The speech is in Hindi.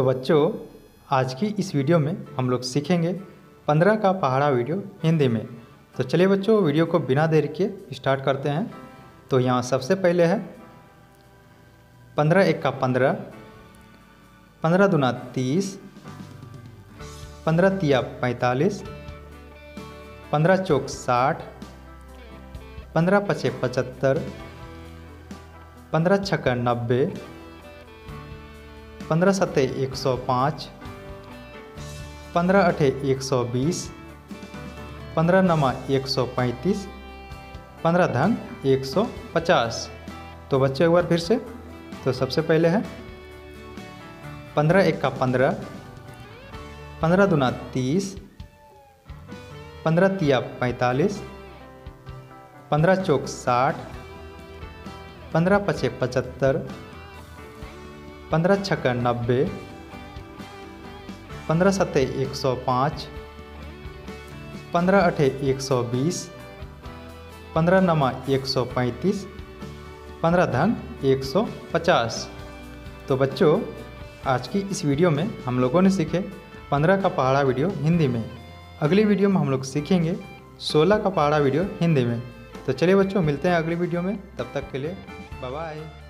बच्चों, आज की इस वीडियो में हम लोग सीखेंगे 15 का पहाड़ा वीडियो हिंदी में। तो चलिए बच्चों, वीडियो को बिना देरी के स्टार्ट करते हैं। तो यहाँ सबसे पहले है 15 एक का 15, 15 दूना 30, 15 तिया 45, 15 चौक 60, 15 पचे 75, 15 छक्का 90, 15 सत्ते 105, 15 अठे 120, 15 नमा 135, 15 धन 150। तो बच्चे एक बार फिर से, तो सबसे पहले है 15 एक का 15, 15 दूना 30, 15 तिया 45, 15 चौक 60, 15 पचे 75, 15 छक्का 90, 15 सत्ते 105, 15 अठे 120, 15 नमा 135, 15 धन 150। तो बच्चों, आज की इस वीडियो में हम लोगों ने सीखे 15 का पहाड़ा वीडियो हिंदी में। अगली वीडियो में हम लोग सीखेंगे 16 का पहाड़ा वीडियो हिंदी में। तो चलिए बच्चों, मिलते हैं अगली वीडियो में। तब तक के लिए बाय बाय।